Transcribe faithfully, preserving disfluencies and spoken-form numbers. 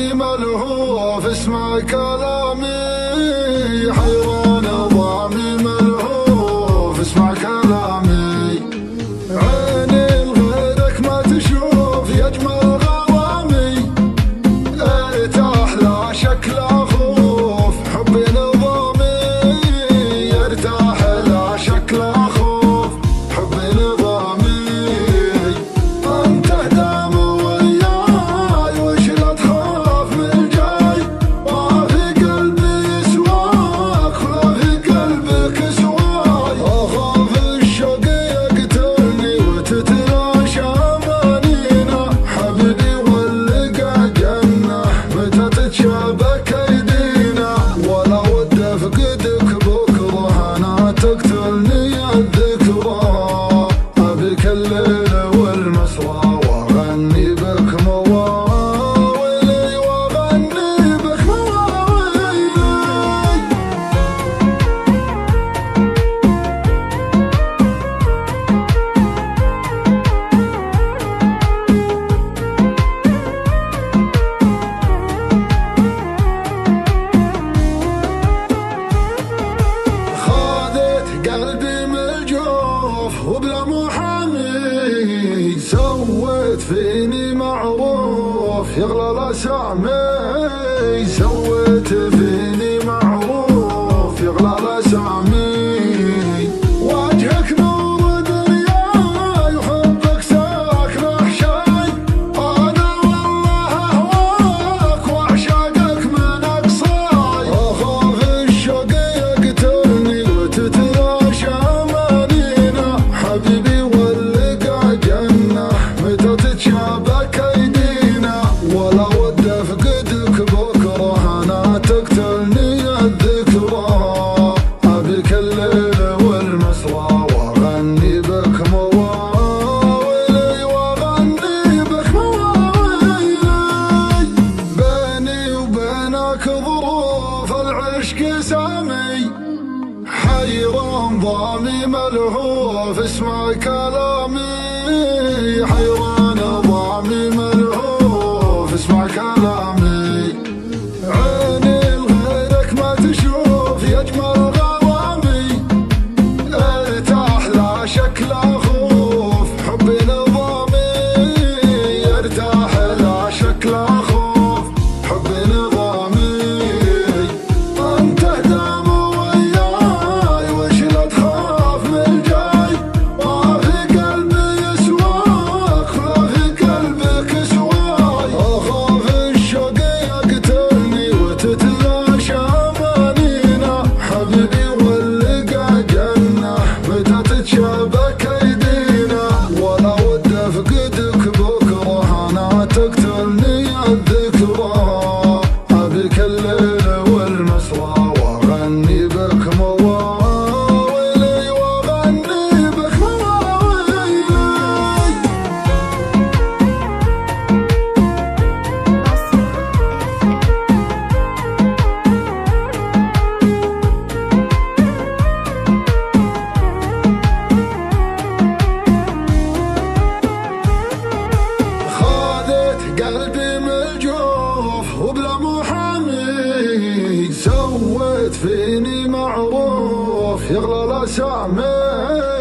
ضامي ملهوف اسمع كلامي، حيران ضامي ملهوف اسمع كلامي، عيني لغيرك ما تشوف يجمل غرامي، ارتاح لا شك لا خوف حبي نظامي، ارتاح لا شك لا خوف حبي نظامي، انت دام وياي وش لا تخاف من الجاي، ما في قلبي سواك ولا في قلبك سواي، اخاف الشوق يقتلني وتتلاشى امانينا، حبيبي واللقى جنة متى تتشابك ايدينا، ولا ود افقدك بكره انا تقتلني الذكرى، ابيك الليل والمسرى واغني بك مواويلي واغني بك مواويلي. خاذت قلبي من الجوف وبلا محامي، سويت فيني معروف يغلى الاسامي، سويت فيني معروف يغلى الاسامي، وجهك نور دنياي وحبك ساكن احشاي، انا والله اهواك واعشقك من اقصاي، اخاف الشوق يقتلني وتتلاشى امانينا، حبيبي واللقى جنة متى تتشابك ايدينا، ولا ود افقدك بكره انا تقتلني الذكرى، ابيك الليل والمسرى واغني بك مواويلي واغني بك مواويلي، بيني وبينك ظروف العشق سامي، حيران ضامي ملهوف اسمع كلامي، حيران ضامي ملهوف اسمع كلامي، عيني لغيرك ما تشوف يجمل غرامي، ارتاح لا شك لا خوف حبي نظامي، ارتاح لا شك لا خوف حبي نظامي، انت دام وياي وش لا تخاف من الجاي، ما في قلبي سواك ولا في قلبك سواي، اخاف الشوق يقتلني وتتلاشى امانينا، حبيبي واللقى جنة متى تتشابك ايدينا، ولا ود افقدك بكره انا تقتلني الذكرى، ابيك الليل والمسرى واغني بك مواويلي واغني بك مواويلي. خاذت قلبي من الجوف وبلا محامي، سويت فيني معروف يغلى الاسامي،